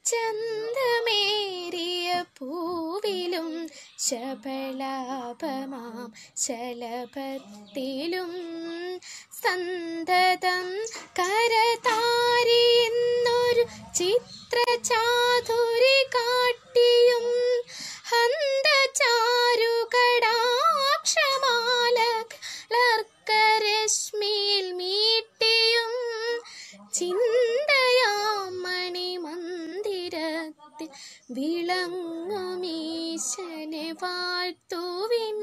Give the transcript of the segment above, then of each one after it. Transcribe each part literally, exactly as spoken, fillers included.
ചന്തമേറിയ പൂവിലും ശബളാപമാം ശലഭത്തിലും സന്തതം കരതാരി എന്നൊരു ചിത്രചാതുരി കാട്ടിയും ഹന്തചാരുകടാക്ഷമാലർക്കരശ്മിയിൽ മീട്ടിയും ചിന്തയാം മണിമന്ദിരത്തിൽ വിളങ്ങുമീശനെ വാഴ്ത്തുവിൻ.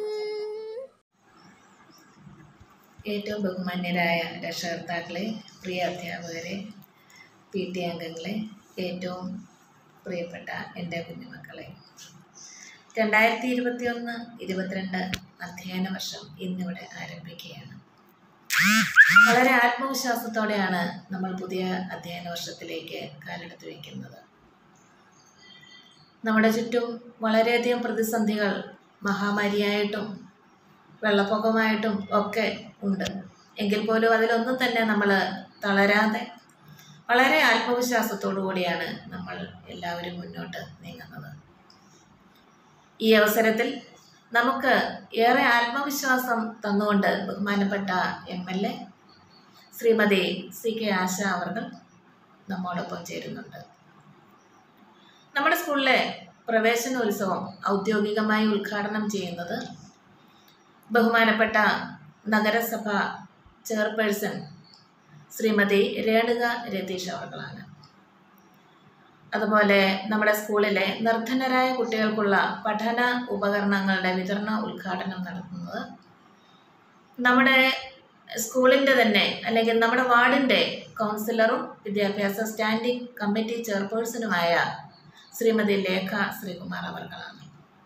ഏറ്റവും ബഹുമാന്യരായ രക്ഷകർത്താക്കളെ, പ്രിയ അധ്യാപകരെ, പി ടി അംഗങ്ങളെ, ഏറ്റവും പ്രിയപ്പെട്ട എൻ്റെ കുഞ്ഞുമക്കളെ, രണ്ടായിരത്തി ഇരുപത്തി ഒന്ന് ഇരുപത്തിരണ്ട് അധ്യയന വർഷം ഇന്നിവിടെ ആരംഭിക്കുകയാണ്. വളരെ ആത്മവിശ്വാസത്തോടെയാണ് നമ്മൾ പുതിയ അധ്യയന വർഷത്തിലേക്ക് കാലെടുത്ത് വയ്ക്കുന്നത്. നമ്മുടെ ചുറ്റും വളരെയധികം പ്രതിസന്ധികൾ മഹാമാരിയായിട്ടും വെള്ളപ്പൊക്കമായിട്ടും ഒക്കെ ഉണ്ട്. എങ്കിൽ പോലും അതിലൊന്നും തന്നെ നമ്മൾ തളരാതെ വളരെ ആത്മവിശ്വാസത്തോടു കൂടിയാണ് നമ്മൾ എല്ലാവരും മുന്നോട്ട് നീങ്ങുന്നത്. ഈ അവസരത്തിൽ നമുക്ക് ഏറെ ആത്മവിശ്വാസം തന്നുകൊണ്ട് ബഹുമാനപ്പെട്ട M L A Shrimati C K Asha അവർ നമ്മോടൊപ്പം ചേരുന്നുണ്ട്. നമ്മുടെ സ്കൂളിലെ പ്രവേശനോത്സവം ഔദ്യോഗികമായി ഉദ്ഘാടനം ചെയ്യുന്നത് ബഹുമാനപ്പെട്ട നഗരസഭ ചെയർപേഴ്സൺ ശ്രീമതി രേണുക രതീഷ് അവർകളാണ്. അതുപോലെ നമ്മുടെ സ്കൂളിലെ നിർധനരായ കുട്ടികൾക്കുള്ള പഠന ഉപകരണങ്ങളുടെ വിതരണ ഉദ്ഘാടനം നടത്തുന്നത് നമ്മുടെ സ്കൂളിൻ്റെ തന്നെ അല്ലെങ്കിൽ നമ്മുടെ വാർഡിൻ്റെ കൗൺസിലറും വിദ്യാഭ്യാസ സ്റ്റാൻഡിംഗ് കമ്മിറ്റി ചെയർപേഴ്സണുമായ ശ്രീമതി ലേഖ ശ്രീകുമാർ അവർകളാണ്.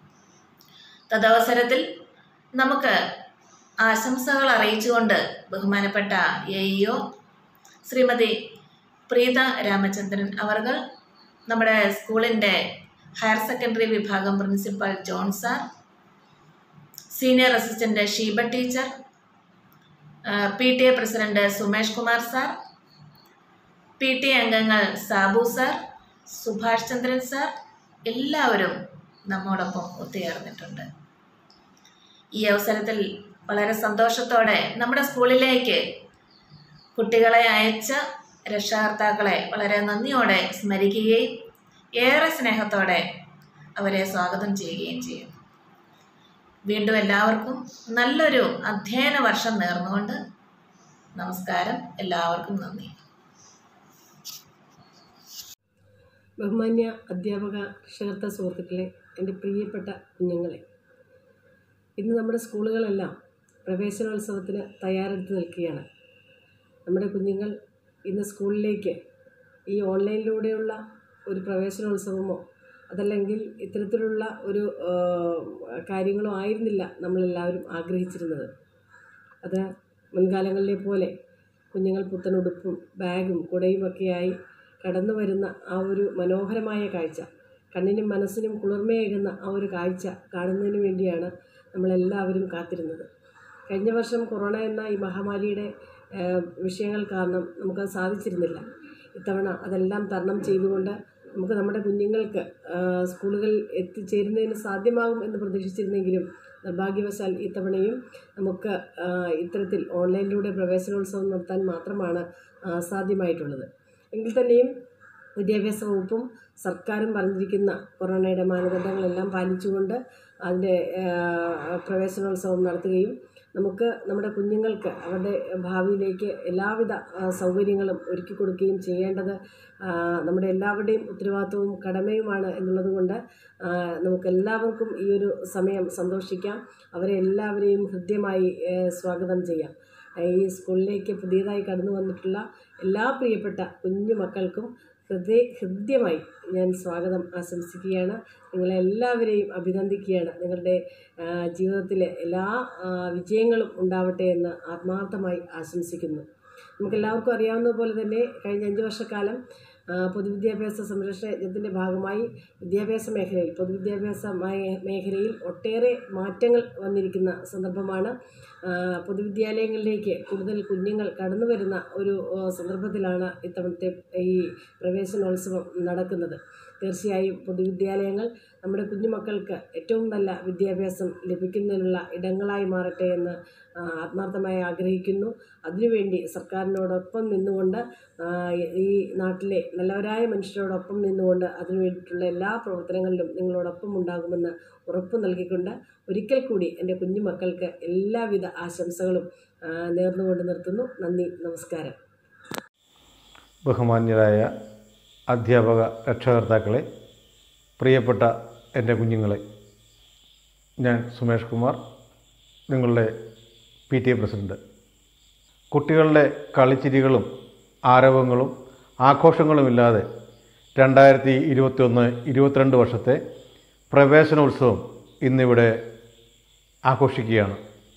തദവസരത്തിൽ നമുക്ക് ആശംസകൾ അറിയിച്ചുകൊണ്ട് ബഹുമാനപ്പെട്ട A E O Shrimati Preetha Ramachandran അവർകൾ, നമ്മുടെ സ്കൂളിൻ്റെ ഹയർ സെക്കൻഡറി വിഭാഗം principal John sir, senior assistant Sheeba teacher, P T A president Sumesh Kumar sir, P T A അംഗങ്ങൾ സാബു സാർ, സുഭാഷ് ചന്ദ്രൻ സാർ, എല്ലാവരും നമ്മോടൊപ്പം ഒത്തുചേർന്നിട്ടുണ്ട്. ഈ അവസരത്തിൽ വളരെ സന്തോഷത്തോടെ നമ്മുടെ സ്കൂളിലേക്ക് കുട്ടികളെ അയച്ച രക്ഷകർത്താക്കളെ വളരെ നന്ദിയോടെ സ്മരിക്കുകയും ഏറെ സ്നേഹത്തോടെ അവരെ സ്വാഗതം ചെയ്യുകയും ചെയ്യും. വീണ്ടും എല്ലാവർക്കും നല്ലൊരു അധ്യയന വർഷം നേർന്നുകൊണ്ട് നമസ്കാരം. എല്ലാവർക്കും നന്ദി. ബഹുമാന്യ അധ്യാപക രക്ഷകർത്ത സുഹൃത്തുക്കളെ, എൻ്റെ പ്രിയപ്പെട്ട കുഞ്ഞുങ്ങളെ, ഇന്ന് നമ്മുടെ സ്കൂളുകളെല്ലാം പ്രവേശനോത്സവത്തിന് തയ്യാറെടുത്ത് നിൽക്കുകയാണ്. നമ്മുടെ കുഞ്ഞുങ്ങൾ ഇന്ന് സ്കൂളിലേക്ക് ഈ ഓൺലൈനിലൂടെയുള്ള ഒരു പ്രവേശനോത്സവമോ അതല്ലെങ്കിൽ ഇത്തരത്തിലുള്ള ഒരു കാര്യങ്ങളോ ആയിരുന്നില്ല നമ്മളെല്ലാവരും ആഗ്രഹിച്ചിരുന്നത്. അത് മുൻകാലങ്ങളിലെ പോലെ കുഞ്ഞുങ്ങൾ പുത്തനുടുപ്പും ബാഗും കുടയുമൊക്കെയായി കടന്നു വരുന്ന ആ ഒരു മനോഹരമായ കാഴ്ച, കണ്ണിനും മനസ്സിനും കുളിർമയേകുന്ന ആ ഒരു കാഴ്ച കാണുന്നതിന് വേണ്ടിയാണ് നമ്മളെല്ലാവരും കാത്തിരുന്നത്. കഴിഞ്ഞ വർഷം കൊറോണ എന്ന ഈ മഹാമാരിയുടെ വിഷയങ്ങൾ കാരണം നമുക്കത് സാധിച്ചിരുന്നില്ല. ഇത്തവണ അതെല്ലാം തരണം ചെയ്തുകൊണ്ട് നമുക്ക് നമ്മുടെ കുഞ്ഞുങ്ങൾക്ക് സ്കൂളുകളിൽ എത്തിച്ചേരുന്നതിന് സാധ്യമാകും എന്ന് പ്രതീക്ഷിച്ചിരുന്നെങ്കിലും നിർഭാഗ്യവശാൽ ഇത്തവണയും നമുക്ക് ഇത്തരത്തിൽ ഓൺലൈനിലൂടെ പ്രവേശനോത്സവം നടത്താൻ മാത്രമാണ് സാധ്യമായിട്ടുള്ളത്. എങ്കിൽ തന്നെയും വിദ്യാഭ്യാസ വകുപ്പും സർക്കാരും പറഞ്ഞിരിക്കുന്ന കൊറോണയുടെ മാനദണ്ഡങ്ങളെല്ലാം പാലിച്ചുകൊണ്ട് അതിൻ്റെ പ്രവേശനോത്സവം നടത്തുകയും നമുക്ക് നമ്മുടെ കുഞ്ഞുങ്ങൾക്ക് അവരുടെ ഭാവിയിലേക്ക് എല്ലാവിധ സൗകര്യങ്ങളും ഒരുക്കി കൊടുക്കുകയും ചെയ്യേണ്ടത് നമ്മുടെ എല്ലാവരുടെയും ഉത്തരവാദിത്വവും കടമയുമാണ് എന്നുള്ളതുകൊണ്ട് നമുക്കെല്ലാവർക്കും ഈ ഒരു സമയം സന്തോഷിക്കാം. അവരെ എല്ലാവരെയും ഹൃദ്യമായി സ്വാഗതം ചെയ്യാം. ഈ സ്കൂളിലേക്ക് പുതിയതായി കടന്നു വന്നിട്ടുള്ള എല്ലാ പ്രിയപ്പെട്ട കുഞ്ഞു മക്കൾക്കും ഹൃദയ ഹൃദ്യമായി ഞാൻ സ്വാഗതം ആശംസിക്കുകയാണ്. നിങ്ങളെല്ലാവരെയും അഭിനന്ദിക്കുകയാണ്. നിങ്ങളുടെ ജീവിതത്തിലെ എല്ലാ വിജയങ്ങളും ഉണ്ടാവട്ടെ എന്ന് ആത്മാർത്ഥമായി ആശംസിക്കുന്നു. നമുക്കെല്ലാവർക്കും അറിയാവുന്നതുപോലെ തന്നെ കഴിഞ്ഞ അഞ്ച് വർഷക്കാലം പൊതുവിദ്യാഭ്യാസ സംരക്ഷണ യജ്ഞത്തിൻ്റെ ഭാഗമായി വിദ്യാഭ്യാസ മേഖലയിൽ പൊതുവിദ്യാഭ്യാസ മേഖലയിൽ ഒട്ടേറെ മാറ്റങ്ങൾ വന്നിരിക്കുന്ന സന്ദർഭമാണ്. പൊതുവിദ്യാലയങ്ങളിലേക്ക് കൂടുതൽ കുഞ്ഞുങ്ങൾ കടന്നു വരുന്ന ഒരു സന്ദർഭത്തിലാണ് ഇത്തവണത്തെ ഈ പ്രവേശനോത്സവം നടക്കുന്നത്. തീർച്ചയായും പൊതുവിദ്യാലയങ്ങൾ നമ്മുടെ കുഞ്ഞുമക്കൾക്ക് ഏറ്റവും നല്ല വിദ്യാഭ്യാസം ലഭിക്കുന്നതിനുള്ള ഇടങ്ങളായി മാറട്ടെ എന്ന് ആത്മാർത്ഥമായി ആഗ്രഹിക്കുന്നു. അതിനുവേണ്ടി സർക്കാരിനോടൊപ്പം നിന്നുകൊണ്ട് ഈ നാട്ടിലെ നല്ലവരായ മനുഷ്യരോടൊപ്പം നിന്നുകൊണ്ട് അതിനു വേണ്ടിയിട്ടുള്ള എല്ലാ പ്രവർത്തനങ്ങളിലും നിങ്ങളോടൊപ്പം ഉണ്ടാകുമെന്ന് ഉറപ്പ് നൽകിക്കൊണ്ട് ഒരിക്കൽ കൂടി എൻ്റെ കുഞ്ഞുമക്കൾക്ക് എല്ലാവിധ ആശംസകളും നേർന്നുകൊണ്ട് നിർത്തുന്നു. നന്ദി, നമസ്കാരം. ബഹുമാന്യരായ അധ്യാപക രക്ഷകർത്താക്കളെ, പ്രിയപ്പെട്ട എൻ്റെ കുഞ്ഞുങ്ങളെ, ഞാൻ സുമേഷ് കുമാർ, നിങ്ങളുടെ പി ടി എ പ്രസിഡൻറ്റ്. കുട്ടികളുടെ കളിച്ചിരികളും ആരവങ്ങളും ആഘോഷങ്ങളുമില്ലാതെ രണ്ടായിരത്തി ഇരുപത്തി ഒന്ന് ഇരുപത്തിരണ്ട് വർഷത്തെ പ്രവേശനോത്സവം ഇന്നിവിടെ ആഘോഷിക്കുകയാണ്.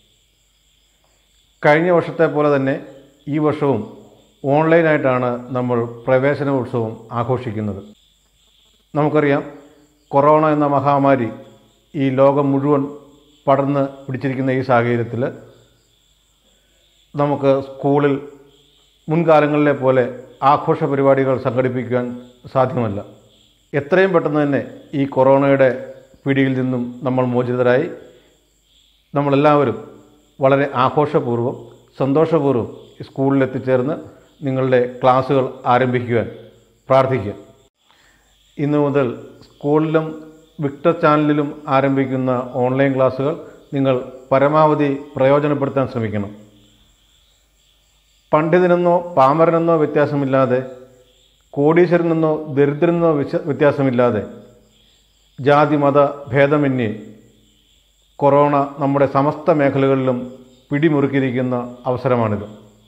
കഴിഞ്ഞ വർഷത്തെ പോലെ തന്നെ ഈ വർഷവും ഓൺലൈനായിട്ടാണ് നമ്മൾ പ്രവേശനോത്സവം ആഘോഷിക്കുന്നത്. നമുക്കറിയാം, കൊറോണ എന്ന മഹാമാരി ഈ ലോകം മുഴുവൻ പടർന്ന് പിടിച്ചിരിക്കുന്ന ഈ സാഹചര്യത്തിൽ നമുക്ക് സ്കൂളിൽ മുൻകാലങ്ങളിലെ പോലെ ആഘോഷ പരിപാടികൾ സംഘടിപ്പിക്കാൻ സാധ്യമല്ല. എത്രയും പെട്ടെന്ന് തന്നെ ഈ കൊറോണയുടെ പിടിയിൽ നിന്നും നമ്മൾ മോചിതരായി നമ്മളെല്ലാവരും വളരെ ആഘോഷപൂർവ്വം സന്തോഷപൂർവ്വം സ്കൂളിൽ എത്തിച്ചേർന്ന് നിങ്ങളുടെ ക്ലാസ്സുകൾ ആരംഭിക്കുവാൻ പ്രാർത്ഥിക്കുക. ഇന്നു മുതൽ സ്കൂളിലും വിക്ടർ ചാനലിലും ആരംഭിക്കുന്ന ഓൺലൈൻ ക്ലാസ്സുകൾ നിങ്ങൾ പരമാവധി പ്രയോജനപ്പെടുത്താൻ ശ്രമിക്കണം. പണ്ഡിതനെന്നോ പാമരനെന്നോ വ്യത്യാസമില്ലാതെ, കോടീശ്വരനെന്നോ ദരിദ്രനെന്നോ വ്യത്യാസമില്ലാതെ, ജാതി മത ഭേദമന്യേ കൊറോണ നമ്മുടെ സമസ്ത മേഖലകളിലും പിടിമുറുക്കിയിരിക്കുന്ന അവസരമാണിത്.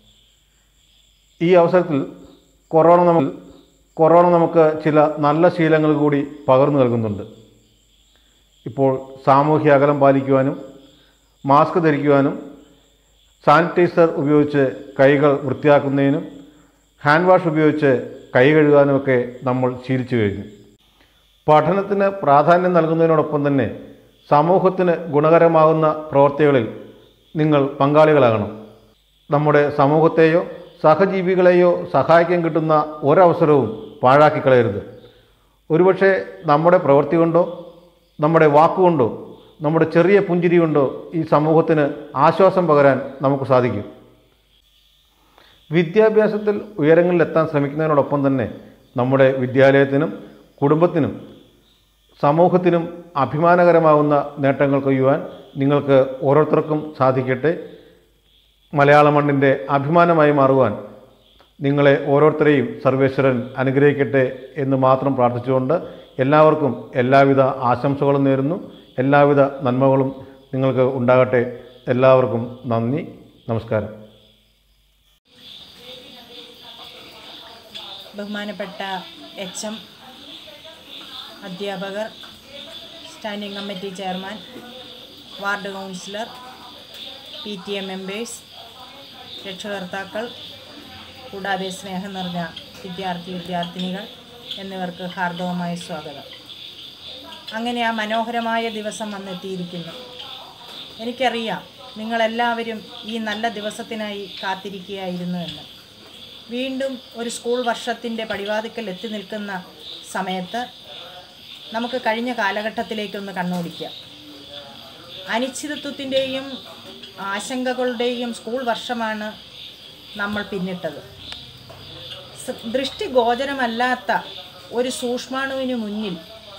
ഈ അവസരത്തിൽ കൊറോണ നമ്മൾ കൊറോണ നമുക്ക് ചില നല്ല ശീലങ്ങൾ കൂടി പകർന്നു നൽകുന്നുണ്ട്. ഇപ്പോൾ സാമൂഹ്യ അകലം പാലിക്കുവാനും മാസ്ക് ധരിക്കുവാനും സാനിറ്റൈസർ ഉപയോഗിച്ച് കൈകൾ വൃത്തിയാക്കുന്നതിനും ഹാൻഡ് വാഷ് ഉപയോഗിച്ച് കൈ കഴുകാനുമൊക്കെ നമ്മൾ ശീലിച്ചു കഴിഞ്ഞു. പഠനത്തിന് പ്രാധാന്യം നൽകുന്നതിനോടൊപ്പം തന്നെ സമൂഹത്തിന് ഗുണകരമാകുന്ന പ്രവൃത്തികളിൽ നിങ്ങൾ പങ്കാളികളാകണം. നമ്മുടെ സമൂഹത്തെയോ സഹജീവികളെയോ സഹായിക്കാൻ കിട്ടുന്ന ഒരവസരവും പാഴാക്കി കളയരുത്. ഒരുപക്ഷെ നമ്മുടെ പ്രവൃത്തി കൊണ്ടോ നമ്മുടെ വാക്കുകൊണ്ടോ നമ്മുടെ ചെറിയ പുഞ്ചിരി കൊണ്ടോ ഈ സമൂഹത്തിന് ആശ്വാസം പകരാൻ നമുക്ക് സാധിക്കും. വിദ്യാഭ്യാസത്തിൽ ഉയരങ്ങളിലെത്താൻ ശ്രമിക്കുന്നതിനോടൊപ്പം തന്നെ നമ്മുടെ വിദ്യാലയത്തിനും കുടുംബത്തിനും സമൂഹത്തിനും അഭിമാനകരമാകുന്ന നേട്ടങ്ങൾ കൊയ്യുവാൻ നിങ്ങൾക്ക് ഓരോരുത്തർക്കും സാധിക്കട്ടെ. മലയാള മണ്ണിൻ്റെ അഭിമാനമായി മാറുവാൻ നിങ്ങളെ ഓരോരുത്തരെയും സർവേശ്വരൻ അനുഗ്രഹിക്കട്ടെ എന്ന് മാത്രം പ്രാർത്ഥിച്ചുകൊണ്ട് എല്ലാവർക്കും എല്ലാവിധ ആശംസകളും നേരുന്നു. എല്ലാവിധ നന്മകളും നിങ്ങൾക്ക് ഉണ്ടാകട്ടെ. എല്ലാവർക്കും നന്ദി, നമസ്കാരം. ബഹുമാനപ്പെട്ട എച്ച് എം, അധ്യാപകർ, standing committee chairman, ward councillor, P T A members, രക്ഷകർത്താക്കൾ, കൂടാതെ സ്നേഹം നിറഞ്ഞ വിദ്യാർത്ഥി വിദ്യാർത്ഥിനികൾ എന്നിവർക്ക് ഹാർദവമായ സ്വാഗതം. അങ്ങനെ ആ മനോഹരമായ ദിവസം വന്നെത്തിയിരിക്കുന്നു. എനിക്കറിയാം നിങ്ങളെല്ലാവരും ഈ നല്ല ദിവസത്തിനായി കാത്തിരിക്കുകയായിരുന്നു എന്ന്. വീണ്ടും ഒരു സ്കൂൾ വർഷത്തിൻ്റെ പടിവാതിക്കൽ എത്തി നിൽക്കുന്ന സമയത്ത് നമുക്ക് കഴിഞ്ഞ കാലഘട്ടത്തിലേക്കൊന്ന് കണ്ണോടിക്കാം. അനിശ്ചിതത്വത്തിൻ്റെയും ആശങ്കകളുടെയും സ്കൂൾ വർഷമാണ് നമ്മൾ പിന്നിട്ടത്. ദൃഷ്ടിഗോചരമല്ലാത്ത ഒരു സൂക്ഷ്മാണുവിന് മുന്നിൽ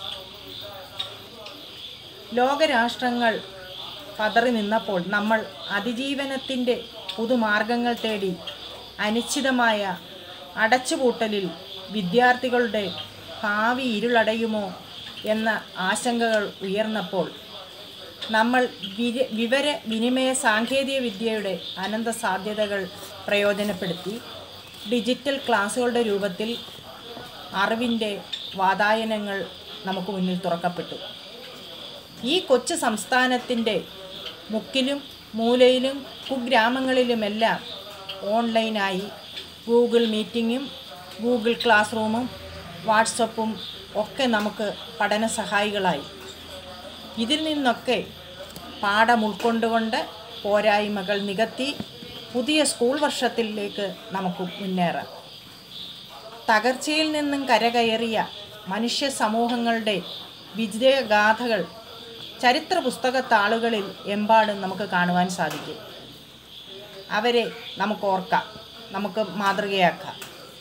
ലോകരാഷ്ട്രങ്ങൾ പതറി നിന്നപ്പോൾ നമ്മൾ അതിജീവനത്തിൻ്റെ പുതുമാർഗങ്ങൾ തേടി അനിശ്ചിതമായ അടച്ചുപൂട്ടലിൽ വിദ്യാർത്ഥികളുടെ ഭാവി ഇരുളടയുമോ എന്ന ആശങ്കകൾ ഉയർന്നപ്പോൾ നമ്മൾ വിര വിവര വിനിമയ സാങ്കേതിക വിദ്യയുടെ അനന്ത സാധ്യതകൾ പ്രയോജനപ്പെടുത്തി ഡിജിറ്റൽ ക്ലാസ്സുകളുടെ രൂപത്തിൽ അറിവിൻ്റെ വാതായനങ്ങൾ നമുക്ക് മുന്നിൽ തുറക്കപ്പെട്ടു. ഈ കൊച്ചു സംസ്ഥാനത്തിൻ്റെ മുക്കിലും മൂലയിലും കുഗ്രാമങ്ങളിലുമെല്ലാം ഓൺലൈനായി ഗൂഗിൾ മീറ്റിങ്ങും ഗൂഗിൾ ക്ലാസ് റൂമും വാട്സപ്പും ഒക്കെ നമുക്ക് പഠന സഹായികളായി. ഇതിൽ നിന്നൊക്കെ പാഠം ഉൾക്കൊണ്ടുകൊണ്ട് പോരായ്മകൾ നികത്തി പുതിയ സ്കൂൾ വർഷത്തിലേക്ക് നമുക്ക് മുന്നേറാം. തകർച്ചയിൽ നിന്നും കരകയറിയ മനുഷ്യ സമൂഹങ്ങളുടെ വിജയഗാഥകൾ ചരിത്ര പുസ്തക താളുകളിൽ എമ്പാടും നമുക്ക് കാണുവാൻ സാധിക്കും. അവരെ നമുക്ക് ഓർക്കാം, നമുക്ക് മാതൃകയാക്കാം.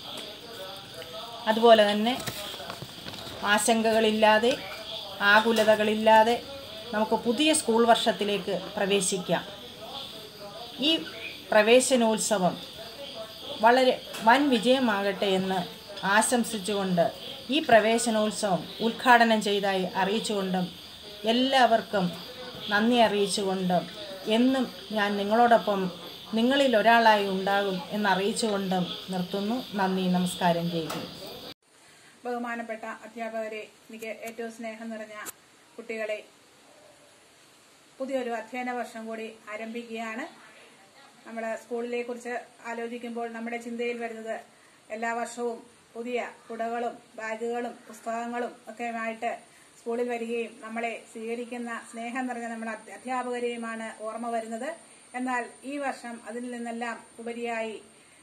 അതുപോലെ തന്നെ ആശങ്കകളില്ലാതെ ആകുലതകളില്ലാതെ നമുക്ക് പുതിയ സ്കൂൾ വർഷത്തിലേക്ക് പ്രവേശിക്കാം. ഈ പ്രവേശനോത്സവം വളരെ വൻ വിജയമാകട്ടെ എന്ന് ആശംസിച്ചുകൊണ്ട് ഈ പ്രവേശനോത്സവം ഉദ്ഘാടനം ചെയ്തതായി അറിയിച്ചുകൊണ്ടും എല്ലാവർക്കും നന്ദി അറിയിച്ചുകൊണ്ടും എന്നും ഞാൻ നിങ്ങളോടൊപ്പം നിങ്ങളിൽ ഒരാളായി ഉണ്ടാകും എന്നറിയിച്ചുകൊണ്ടും നിർത്തുന്നു. നന്ദി, നമസ്കാരം ചെയ്യുന്നു. ബഹുമാനപ്പെട്ട അധ്യാപകരെ, എനിക്ക് ഏറ്റവും സ്നേഹം നിറഞ്ഞ കുട്ടികളെ, പുതിയൊരു അധ്യയന വർഷം കൂടി ആരംഭിക്കുകയാണ്. നമ്മുടെ സ്കൂളിനെ കുറിച്ച് ആലോചിക്കുമ്പോൾ നമ്മുടെ ചിന്തയിൽ വരുന്നത് എല്ലാ വർഷവും പുതിയ കുടകളും ബാഗുകളും പുസ്തകങ്ങളും ഒക്കെയുമായിട്ട് സ്കൂളിൽ വരികയും നമ്മളെ സ്വീകരിക്കുന്ന സ്നേഹം നിറഞ്ഞ നമ്മുടെ അധ്യാപകരെയുമാണ് ഓർമ്മ വരുന്നത്. എന്നാൽ ഈ വർഷം അതിൽ നിന്നെല്ലാം ഉപരിയായി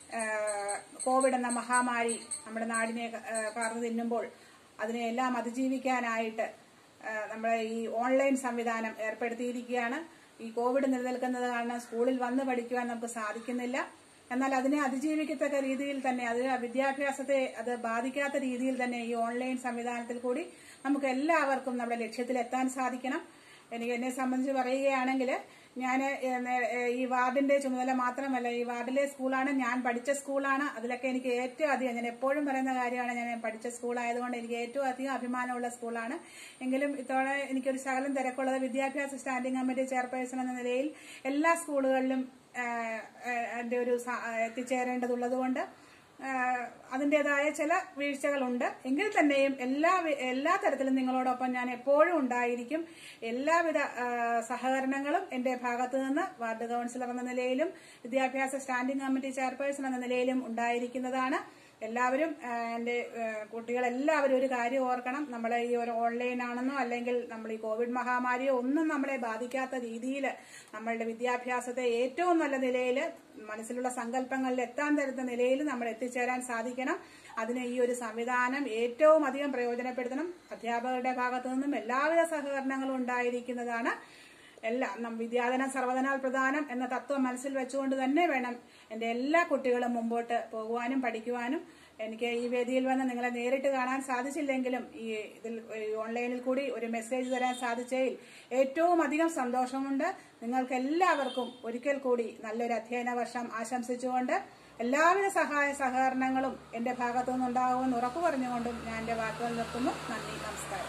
കോവിഡ് എന്ന മഹാമാരി നമ്മുടെ നാടിനെ കാർന്നു തിന്നുമ്പോൾ അതിനെയെല്ലാം അതിജീവിക്കാനായിട്ട് നമ്മുടെ ഈ ഓൺലൈൻ സംവിധാനം ഏർപ്പെടുത്തിയിരിക്കുകയാണ്. ഈ കോവിഡ് നിലനിൽക്കുന്നത് കാരണം സ്കൂളിൽ വന്ന് പഠിക്കുവാൻ നമുക്ക് സാധിക്കുന്നില്ല. എന്നാൽ അതിനെ അതിജീവിക്കത്തക്ക രീതിയിൽ തന്നെ, അത് വിദ്യാഭ്യാസത്തെ അത് ബാധിക്കാത്ത രീതിയിൽ തന്നെ ഈ ഓൺലൈൻ സംവിധാനത്തിൽ കൂടി നമുക്ക് എല്ലാവർക്കും നമ്മുടെ ലക്ഷ്യത്തിലെത്താൻ സാധിക്കണം. എനിക്ക് എന്നെ സംബന്ധിച്ച് പറയുകയാണെങ്കിൽ, ഞാൻ ഈ വാർഡിന്റെ ചുമതല മാത്രമല്ല, ഈ വാർഡിലെ സ്കൂളാണ്, ഞാൻ പഠിച്ച സ്കൂളാണ്. അതിലൊക്കെ എനിക്ക് ഏറ്റവും അധികം, ഞാൻ എപ്പോഴും പറയുന്ന കാര്യമാണ്, ഞാൻ പഠിച്ച സ്കൂളായതുകൊണ്ട് എനിക്ക് ഏറ്റവും അധികം അഭിമാനമുള്ള സ്കൂളാണ്. എങ്കിലും ഇത്തവണ എനിക്കൊരു ശകലം തിരക്കുള്ളത് വിദ്യാഭ്യാസ സ്റ്റാൻഡിംഗ് കമ്മിറ്റി ചെയർപേഴ്സൺ എന്ന നിലയിൽ എല്ലാ സ്കൂളുകളിലും എൻ്റെ ഒരു എത്തിച്ചേരേണ്ടതുള്ളത് കൊണ്ട് അതിൻ്റെതായ ചില വീഴ്ചകളുണ്ട്. എങ്കിൽ തന്നെയും എല്ലാ എല്ലാ തരത്തിലും നിങ്ങളോടൊപ്പം ഞാൻ എപ്പോഴും ഉണ്ടായിരിക്കും. എല്ലാവിധ സഹകരണങ്ങളും എൻ്റെ ഭാഗത്തു നിന്ന് വാർഡ് കൗൺസിലർ എന്ന നിലയിലും വിദ്യാഭ്യാസ സ്റ്റാൻഡിംഗ് കമ്മിറ്റി ചെയർപേഴ്സൺ എന്ന നിലയിലും ഉണ്ടായിരിക്കുന്നതാണ്. എല്ലാവരും, എൻ്റെ കുട്ടികളെല്ലാവരും ഒരു കാര്യം ഓർക്കണം, നമ്മളെ ഈ ഒരു ഓൺലൈൻ ആണെന്നോ അല്ലെങ്കിൽ നമ്മൾ ഈ കോവിഡ് മഹാമാരിയോ ഒന്നും നമ്മളെ ബാധിക്കാത്ത രീതിയിൽ നമ്മളുടെ വിദ്യാഭ്യാസത്തെ ഏറ്റവും നല്ല നിലയിൽ മനസ്സിലുള്ള സങ്കല്പങ്ങളിൽ എത്താൻ തരുന്ന നിലയിൽ നമ്മൾ എത്തിച്ചേരാൻ സാധിക്കണം. അതിന് ഈ ഒരു സംവിധാനം ഏറ്റവും അധികം പ്രയോജനപ്പെടുത്തണം. അധ്യാപകരുടെ ഭാഗത്തു നിന്നും എല്ലാവിധ സഹകരണങ്ങളും ഉണ്ടായിരിക്കുന്നതാണ്. എല്ലാം വിദ്യാധനം സർവ്വധനാൽ പ്രധാനം എന്ന തത്വം മനസ്സിൽ വെച്ചുകൊണ്ട് തന്നെ വേണം എൻ്റെ എല്ലാ കുട്ടികളും മുമ്പോട്ട് പോകുവാനും പഠിക്കുവാനും. എനിക്ക് ഈ വേദിയിൽ വന്ന് നിങ്ങളെ നേരിട്ട് കാണാൻ സാധിച്ചില്ലെങ്കിലും ഈ ഇതിൽ ഓൺലൈനിൽ കൂടി ഒരു മെസ്സേജ് തരാൻ സാധിച്ചതിൽ ഏറ്റവും അധികം സന്തോഷമുണ്ട്. നിങ്ങൾക്ക് എല്ലാവർക്കും ഒരിക്കൽ കൂടി നല്ലൊരു അധ്യയന വർഷം ആശംസിച്ചുകൊണ്ട് എല്ലാവിധ സഹായ സഹകരണങ്ങളും എൻ്റെ ഭാഗത്തു നിന്നുണ്ടാകുമെന്ന് ഉറപ്പു പറഞ്ഞുകൊണ്ടും ഞാൻ എൻ്റെ വാക്കുകൾ നിർത്തുന്നു. നന്ദി, നമസ്കാരം.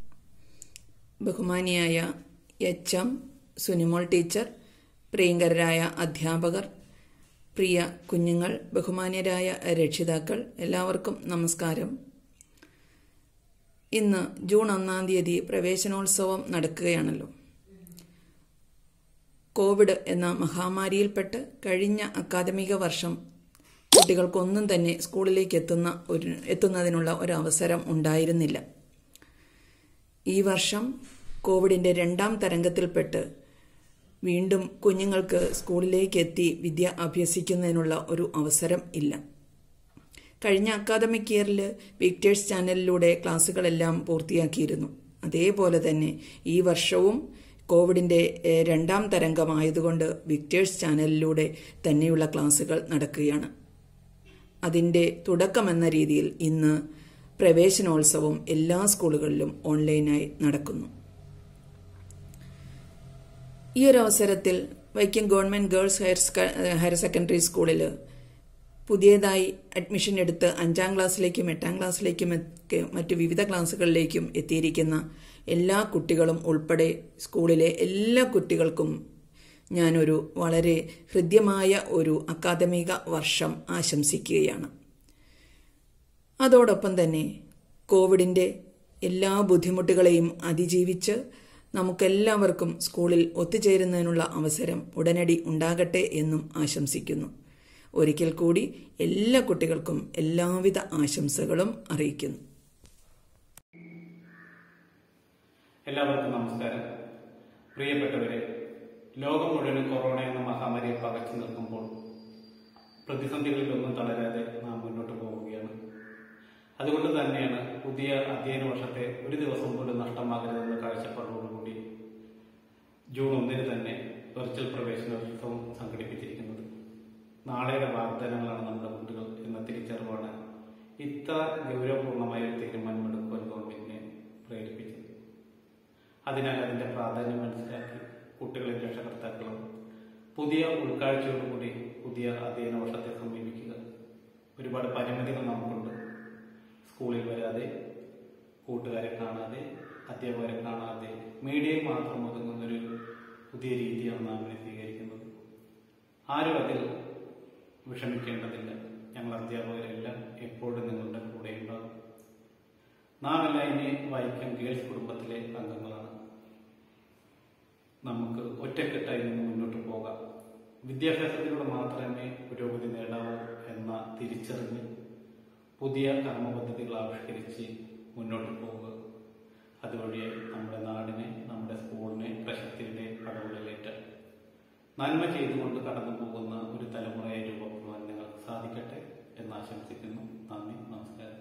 ബഹുമാനിയായ എച്ച് എം സുനിമോൾ ടീച്ചർ, പ്രിയങ്കരായ അധ്യാപകർ, പ്രിയ കുഞ്ഞുങ്ങൾ, ബഹുമാന്യരായ രക്ഷിതാക്കൾ, എല്ലാവർക്കും നമസ്കാരം. ഇന്ന് ജൂൺ ഒന്നാം തീയതി പ്രവേശനോത്സവം നടക്കുകയാണല്ലോ. കോവിഡ് എന്ന മഹാമാരിയിൽപ്പെട്ട് കഴിഞ്ഞ അക്കാദമിക വർഷം കുട്ടികൾക്കൊന്നും തന്നെ സ്കൂളിലേക്ക് എത്തുന്ന ഒരു എത്തുന്നതിനുള്ള ഒരവസരം ഉണ്ടായിരുന്നില്ല. ഈ വർഷം കോവിഡിൻ്റെ രണ്ടാം തരംഗത്തിൽപ്പെട്ട് വീണ്ടും കുഞ്ഞുങ്ങൾക്ക് സ്കൂളിലേക്ക് എത്തി വിദ്യ അഭ്യസിക്കുന്നതിനുള്ള ഒരു അവസരം ഇല്ല. കഴിഞ്ഞ അക്കാദമിക് ഇയറിൽ വിക്ടേഴ്സ് ചാനലിലൂടെ ക്ലാസ്സുകളെല്ലാം പൂർത്തിയാക്കിയിരുന്നു. അതേപോലെ തന്നെ ഈ വർഷവും കോവിഡിൻ്റെ രണ്ടാം തരംഗമായതുകൊണ്ട് വിക്ടേഴ്സ് ചാനലിലൂടെ തന്നെയുള്ള ക്ലാസ്സുകൾ നടക്കുകയാണ്. അതിൻ്റെ തുടക്കമെന്ന രീതിയിൽ ഇന്ന് പ്രവേശനോത്സവം എല്ലാ സ്കൂളുകളിലും ഓൺലൈനായി നടക്കുന്നു. ഈ ഒരു അവസരത്തിൽ Vaikom government girls higher higher secondary സ്കൂളിൽ പുതിയതായി അഡ്മിഷൻ എടുത്ത് അഞ്ചാം ക്ലാസ്സിലേക്കും എട്ടാം ക്ലാസ്സിലേക്കും ഒക്കെ മറ്റു വിവിധ ക്ലാസ്സുകളിലേക്കും എത്തിയിരിക്കുന്ന എല്ലാ കുട്ടികളും ഉൾപ്പെടെ സ്കൂളിലെ എല്ലാ കുട്ടികൾക്കും ഞാനൊരു വളരെ ഹൃദ്യമായ ഒരു അക്കാദമിക വർഷം ആശംസിക്കുകയാണ്. അതോടൊപ്പം തന്നെ കോവിഡിൻ്റെ എല്ലാ ബുദ്ധിമുട്ടുകളെയും അതിജീവിച്ച് നമുക്കെല്ലാവർക്കും സ്കൂളിൽ ഒത്തുചേരുന്നതിനുള്ള അവസരം ഉടനടി ഉണ്ടാകട്ടെ എന്നും ആശംസിക്കുന്നു. ഒരിക്കൽ കൂടി എല്ലാ കുട്ടികൾക്കും എല്ലാവിധ ആശംസകളും അറിയിക്കുന്നു. എല്ലാവർക്കും നമസ്കാരം. പ്രിയപ്പെട്ടവരെ, ലോകം മുഴുവൻ കൊറോണ എന്ന മഹാമാരിയെ പകച്ചു നിൽക്കുമ്പോൾ പ്രതിസന്ധികളിലൊന്നും തളരാതെ നാം മുന്നോട്ട് പോവുകയാണ്. അതുകൊണ്ട് തന്നെയാണ് പുതിയ അധ്യയന വർഷത്തെ ഒരു ദിവസം പോലും നഷ്ടമാകരുതെന്ന കാഴ്ചപ്പാടോടുകൂടി ജൂൺ ഒന്നിന് തന്നെ വെർച്വൽ പ്രവേശനോത്സവം സംഘടിപ്പിച്ചിരിക്കുന്നത്. നാളെയുടെ വാഗ്ദാനങ്ങളാണ് നമ്മുടെ കുട്ടികൾ എന്ന തിരിച്ചറിവാണ് ഇത്ര ഗൗരവപൂർണമായ ഒരു തീരുമാനമെടുക്കുവാൻ ഗവൺമെന്റിനെ പ്രേരിപ്പിച്ചത്. അതിനാൽ അതിന്റെ പ്രാധാന്യം മനസ്സിലാക്കി കുട്ടികളും രക്ഷകർത്താക്കളും പുതിയ ഉൾക്കാഴ്ചയോടുകൂടി പുതിയ അധ്യയന വർഷത്തെ സമീപിക്കുക. ഒരുപാട് പരിമിതികൾ നമുക്കുണ്ട്. സ്കൂളിൽ വരാതെ, കൂട്ടുകാരെ കാണാതെ, അധ്യാപകരെ കാണാതെ മീഡിയയിൽ മാത്രം ഒതുങ്ങുന്നൊരു പുതിയ രീതിയാണ് നാം ഇനി സ്വീകരിക്കുന്നത്. ആരും അതിൽ വിഷമിക്കേണ്ടതില്ല. ഞങ്ങൾ അധ്യാപകരെല്ലാം എപ്പോഴും നിങ്ങളുടെ കൂടെ ഉണ്ടാകും. നാം എല്ലാം ഇനി വൈക്കം ഗേൾസ് കുടുംബത്തിലെ അംഗങ്ങളാണ്. നമുക്ക് ഒറ്റക്കെട്ടായി നിന്ന് മുന്നോട്ട് പോകാം. വിദ്യാഭ്യാസത്തിലൂടെ മാത്രമേ പുരോഗതി നേടാവൂ എന്ന തിരിച്ചറിഞ്ഞ് പുതിയ കർമ്മപദ്ധതികൾ ആവിഷ്കരിച്ച് മുന്നോട്ട് പോവുക. അതുവഴിയായി നമ്മുടെ നാടിനെ, നമ്മുടെ സ്കൂളിനെ പ്രശസ്തിയുടെ പടവുകളിലേറ്റ് നന്മ ചെയ്തുകൊണ്ട് കടന്നു പോകുന്ന ഒരു തലമുറയെ രൂപപ്പെടുവാൻ നിങ്ങൾക്ക് സാധിക്കട്ടെ എന്ന് ആശംസിക്കുന്നു. നന്ദി, നമസ്കാരം.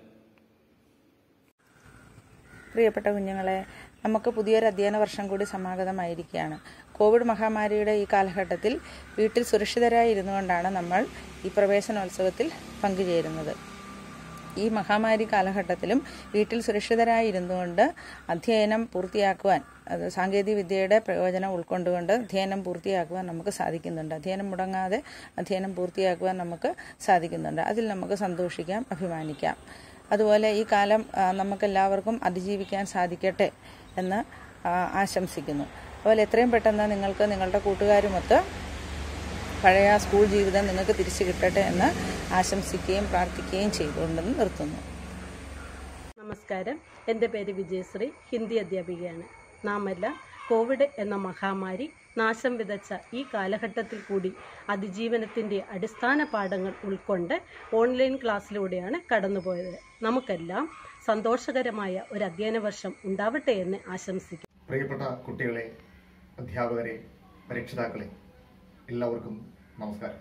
പ്രിയപ്പെട്ട കുഞ്ഞുങ്ങളെ, നമുക്ക് പുതിയൊരു അധ്യയന വർഷം കൂടി സമാഗതമായിരിക്കുകയാണ്. കോവിഡ് മഹാമാരിയുടെ ഈ കാലഘട്ടത്തിൽ വീട്ടിൽ സുരക്ഷിതരായി ഇരുന്നുകൊണ്ടാണ് നമ്മൾ ഈ പ്രവേശനോത്സവത്തിൽ പങ്കുചേരുന്നത്. ഈ മഹാമാരി കാലഘട്ടത്തിലും വീട്ടിൽ സുരക്ഷിതരായി ഇരുന്നുകൊണ്ട് അധ്യയനം പൂർത്തിയാക്കുവാൻ, അത് സാങ്കേതിക വിദ്യയുടെ പ്രയോജനം ഉൾക്കൊണ്ടുകൊണ്ട് അധ്യയനം പൂർത്തിയാക്കുവാൻ നമുക്ക് സാധിക്കുന്നുണ്ട്. അധ്യയനം മുടങ്ങാതെ അധ്യയനം പൂർത്തിയാക്കുവാൻ നമുക്ക് സാധിക്കുന്നുണ്ട്. അതിൽ നമുക്ക് സന്തോഷിക്കാം, അഭിമാനിക്കാം. അതുപോലെ ഈ കാലം നമുക്കെല്ലാവർക്കും അതിജീവിക്കാൻ സാധിക്കട്ടെ എന്ന് ആശംസിക്കുന്നു. അതുപോലെ എത്രയും പെട്ടെന്ന് നിങ്ങൾക്ക് നിങ്ങളുടെ കൂട്ടുകാരുമൊത്ത് പഴയ സ്കൂൾ ജീവിതം നിങ്ങൾക്ക് തിരിച്ചു കിട്ടട്ടെ എന്ന് ആശംസിക്കുകയും പ്രാർത്ഥിക്കുകയും ചെയ്തുകൊണ്ടെന്ന് നിർത്തുന്നു. നമസ്കാരം. എൻ്റെ പേര് വിജയശ്രീ, ഹിന്ദി അധ്യാപികയാണ്. നാമെല്ലാം കോവിഡ് എന്ന മഹാമാരി നാശം വിതച്ച ഈ കാലഘട്ടത്തിൽ കൂടി അതിജീവനത്തിൻ്റെ അടിസ്ഥാന പാഠങ്ങൾ ഉൾക്കൊണ്ട് ഓൺലൈൻ ക്ലാസ്സിലൂടെയാണ് കടന്നുപോയത്. നമുക്കെല്ലാം സന്തോഷകരമായ ഒരു അധ്യയന വർഷം ഉണ്ടാവട്ടെ എന്ന് ആശംസിക്കുന്നു. പ്രിയപ്പെട്ട കുട്ടികളെ, അധ്യാപകരെ, രക്ഷിതാക്കളെ, എല്ലാവർക്കും നമസ്കാരം.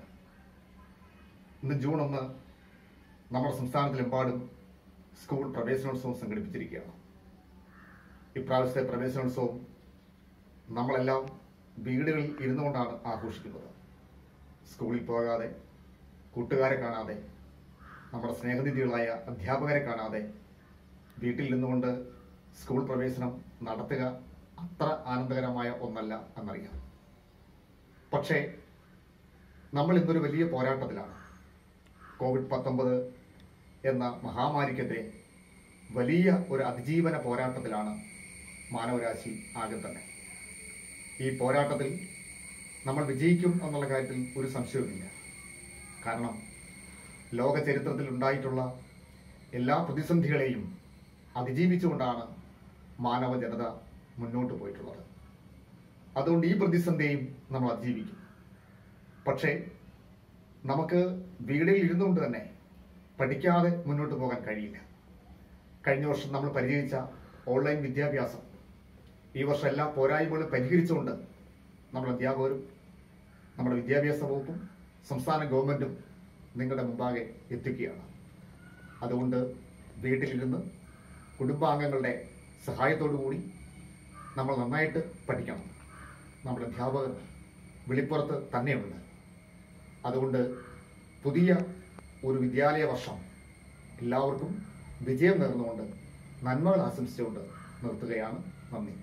ഇന്ന് ജൂൺ ഒന്ന് നമ്മുടെ സംസ്ഥാനത്തിലെമ്പാടും സ്കൂൾ പ്രവേശനോത്സവം സംഘടിപ്പിച്ചിരിക്കുകയാണ്. ഇപ്രാവശ്യത്തെ പ്രവേശനോത്സവം നമ്മളെല്ലാം വീടുകളിൽ ഇരുന്നുകൊണ്ടാണ് ആഘോഷിക്കുന്നത്. സ്കൂളിൽ പോകാതെ, കൂട്ടുകാരെ കാണാതെ, നമ്മുടെ സ്നേഹനിധികളായ അധ്യാപകരെ കാണാതെ വീട്ടിൽ നിന്നുകൊണ്ട് സ്കൂൾ പ്രവേശനം നടത്തുക അത്ര ആനന്ദകരമായ ഒന്നല്ല എന്നറിയാം. പക്ഷേ നമ്മൾ ഇന്നൊരു വലിയ പോരാട്ടത്തിലാണ്. കോവിഡ് പത്തൊമ്പത് എന്ന മഹാമാരിക്കെതിരെ വലിയ ഒരു അതിജീവന പോരാട്ടത്തിലാണ് മാനവരാശി ആകെ തന്നെ. ഈ പോരാട്ടത്തിൽ നമ്മൾ വിജയിക്കും എന്നുള്ള കാര്യത്തിൽ ഒരു സംശയവുമില്ല. കാരണം ലോക ചരിത്രത്തിൽ ഉണ്ടായിട്ടുള്ള എല്ലാ പ്രതിസന്ധികളെയും അതിജീവിച്ചുകൊണ്ടാണ് മാനവ ജനത മുന്നോട്ട് പോയിട്ടുള്ളത്. അതുകൊണ്ട് ഈ പ്രതിസന്ധിയും നമ്മൾ അതിജീവിക്കും. പക്ഷേ നമുക്ക് വീടിൽ ഇരുന്നുകൊണ്ട് തന്നെ പഠിക്കാതെ മുന്നോട്ട് പോകാൻ കഴിയില്ല. കഴിഞ്ഞ വർഷം നമ്മൾ പരിചയിച്ച ഓൺലൈൻ വിദ്യാഭ്യാസം ഈ വർഷം എല്ലാ പോരായ്മകളും പരിഹരിച്ചുകൊണ്ട് നമ്മുടെ അധ്യാപകരും നമ്മുടെ വിദ്യാഭ്യാസ വകുപ്പും സംസ്ഥാന ഗവൺമെൻറ്റും നിങ്ങളുടെ മുമ്പാകെ എത്തിക്കുകയാണ്. അതുകൊണ്ട് വീട്ടിലിരുന്ന് കുടുംബാംഗങ്ങളുടെ സഹായത്തോടു കൂടി നമ്മൾ നന്നായിട്ട് പഠിക്കണം. നമ്മുടെ അധ്യാപകർ വെളിപ്പുറത്ത് തന്നെയുണ്ട്. അതുകൊണ്ട് പുതിയ ഒരു വിദ്യാലയ വർഷം എല്ലാവർക്കും വിജയം നേർന്നുകൊണ്ട് നന്മകൾ ആശംസിച്ചുകൊണ്ട് നിർത്തുകയാണ്. നന്ദി.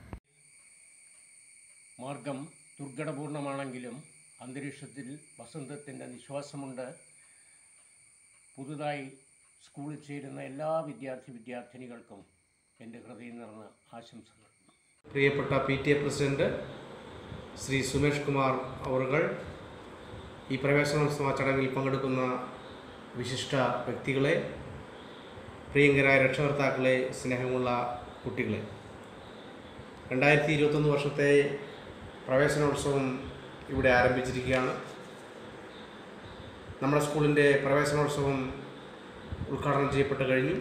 മാർഗം ദുർഘടപൂർണമാണെങ്കിലും അന്തരീക്ഷത്തിൽ വസന്തത്തിൻ്റെ നിശ്വാസമുണ്ട്. പുതുതായി സ്കൂളിൽ ചേരുന്ന എല്ലാ വിദ്യാർത്ഥി വിദ്യാർത്ഥിനികൾക്കും എൻ്റെ ഹൃദയം നിറഞ്ഞ ആശംസകൾ. പ്രിയപ്പെട്ട P T A president Shri Sumesh Kumar അവറുകൾ, ഈ പ്രവേശനോത്സവ ചടങ്ങിൽ പങ്കെടുക്കുന്ന വിശിഷ്ട വ്യക്തികളെ, പ്രിയങ്കരായ രക്ഷകർത്താക്കളെ, സ്നേഹമുള്ള കുട്ടികളെ, രണ്ടായിരത്തി ഇരുപത്തൊന്ന് വർഷത്തെ പ്രവേശനോത്സവം ഇവിടെ ആരംഭിച്ചിരിക്കുകയാണ്. നമ്മുടെ സ്കൂളിൻ്റെ പ്രവേശനോത്സവം ഉദ്ഘാടനം ചെയ്യപ്പെട്ട് കഴിഞ്ഞു.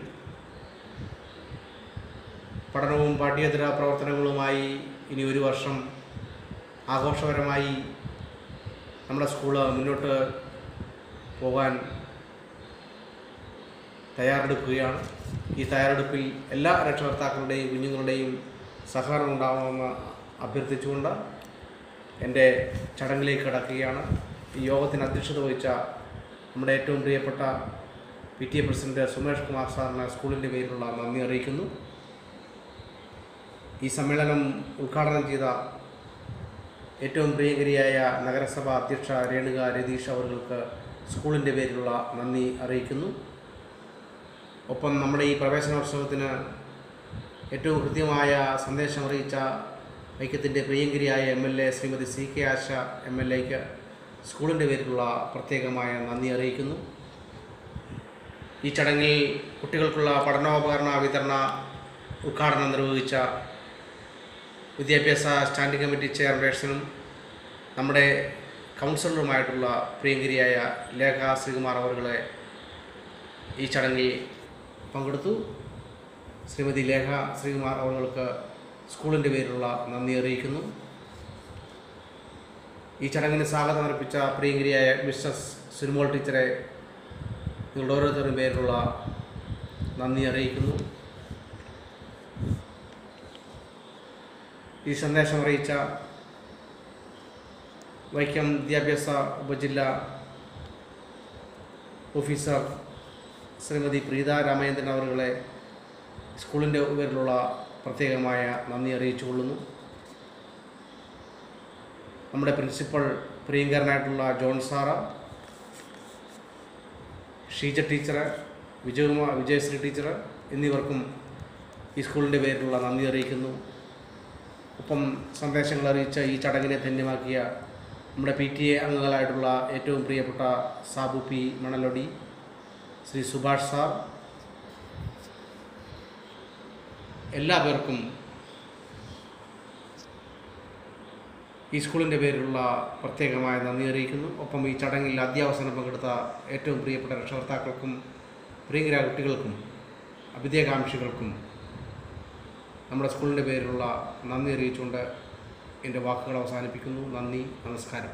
പഠനവും പാഠ്യേതര പ്രവർത്തനങ്ങളുമായി ഇനി ഒരു വർഷം ആഘോഷപരമായി നമ്മുടെ സ്കൂള് മുന്നോട്ട് പോകാൻ തയ്യാറെടുക്കുകയാണ്. ഈ തയ്യാറെടുപ്പിൽ എല്ലാ രക്ഷകർത്താക്കളുടെയും കുഞ്ഞുങ്ങളുടെയും സഹകരണം ഉണ്ടാവണമെന്ന് അഭ്യർത്ഥിച്ചുകൊണ്ട് എൻ്റെ ചടങ്ങിലേക്ക് കടക്കുകയാണ്. ഈ യോഗത്തിന് അധ്യക്ഷത വഹിച്ച നമ്മുടെ ഏറ്റവും പ്രിയപ്പെട്ട P T A president Sumesh Kumar സാറിന് സ്കൂളിൻ്റെ പേരിലുള്ള നന്ദി അറിയിക്കുന്നു. ഈ സമ്മേളനം ഉദ്ഘാടനം ചെയ്ത ഏറ്റവും പ്രിയങ്കരിയായ നഗരസഭാ അധ്യക്ഷ രേണുക രതീഷ് അവർക്ക് സ്കൂളിൻ്റെ പേരിലുള്ള നന്ദി അറിയിക്കുന്നു. ഒപ്പം നമ്മുടെ ഈ പ്രവേശനോത്സവത്തിന് ഏറ്റവും കൃത്യമായ സന്ദേശം അറിയിച്ച ഐക്യത്തിൻ്റെ പ്രിയങ്കരിയായ M L A Shrimati C K Asha M L എക്ക് സ്കൂളിൻ്റെ പേരിലുള്ള പ്രത്യേകമായ നന്ദി അറിയിക്കുന്നു. ഈ ചടങ്ങിൽ കുട്ടികൾക്കുള്ള പഠനോപകരണ വിതരണ ഉദ്ഘാടനം നിർവഹിച്ച വിദ്യാഭ്യാസ സ്റ്റാൻഡിംഗ് കമ്മിറ്റി ചെയർപേഴ്സണും നമ്മുടെ കൗൺസിലറുമായിട്ടുള്ള പ്രിയങ്കരിയായ ലേഖ ശ്രീകുമാർ അവരുടെ ഈ ചടങ്ങിൽ പങ്കെടുത്തു. ശ്രീമതി ലേഖ ശ്രീകുമാർ അവർക്ക് സ്കൂളിൻ്റെ പേരിലുള്ള നന്ദി അറിയിക്കുന്നു. ഈ ചടങ്ങിന് സ്വാഗതം അർപ്പിച്ച പ്രിയങ്കരിയായ മിസ്സസ് സുരുമോൾ ടീച്ചറെ നിങ്ങളുടെ ഓരോരുത്തരുടെയും പേരിലുള്ള നന്ദി അറിയിക്കുന്നു. ഈ സന്ദേശം അറിയിച്ച വൈക്കം വിദ്യാഭ്യാസ ഉപജില്ല ഓഫീസർ ശ്രീമതി പ്രീത രാമചന്ദ്രൻ അവരുടെ സ്കൂളിൻ്റെ പേരിലുള്ള പ്രത്യേകമായ നന്ദി അറിയിച്ചു കൊള്ളുന്നു. നമ്മുടെ പ്രിൻസിപ്പൽ പ്രിയങ്കരനായിട്ടുള്ള ജോൺ സാറ, ഷീജ ടീച്ചർ, വിജയകുമാർ വിജയശ്രീ ടീച്ചർ എന്നിവർക്കും ഈ സ്കൂളിൻ്റെ പേരിലുള്ള നന്ദി അറിയിക്കുന്നു. ഒപ്പം സന്ദേശങ്ങൾ അറിയിച്ച ഈ ചടങ്ങിനെ ധന്യമാക്കിയ നമ്മുടെ പി ടി എ അംഗങ്ങളായിട്ടുള്ള ഏറ്റവും പ്രിയപ്പെട്ട സാബു പി മണലൊടി, ശ്രീ സുഭാഷ് സാർ, എല്ലാ പേർക്കും ഈ സ്കൂളിൻ്റെ പേരിലുള്ള പ്രത്യേകമായ നന്ദി അറിയിക്കുന്നു. ഒപ്പം ഈ ചടങ്ങിൽ അധ്യാവസാനം പങ്കെടുത്ത ഏറ്റവും പ്രിയപ്പെട്ട രക്ഷകർത്താക്കൾക്കും പ്രിയങ്കരായ കുട്ടികൾക്കും അഭ്യുദയകാംക്ഷികൾക്കും നമ്മുടെ സ്കൂളിൻ്റെ പേരിലുള്ള നന്ദി അറിയിച്ചുകൊണ്ട് എൻ്റെ വാക്കുകൾ അവസാനിപ്പിക്കുന്നു. നന്ദി, നമസ്കാരം.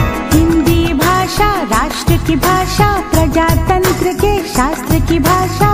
की भाषा प्रजातंत्र के शास्त्र की भाषा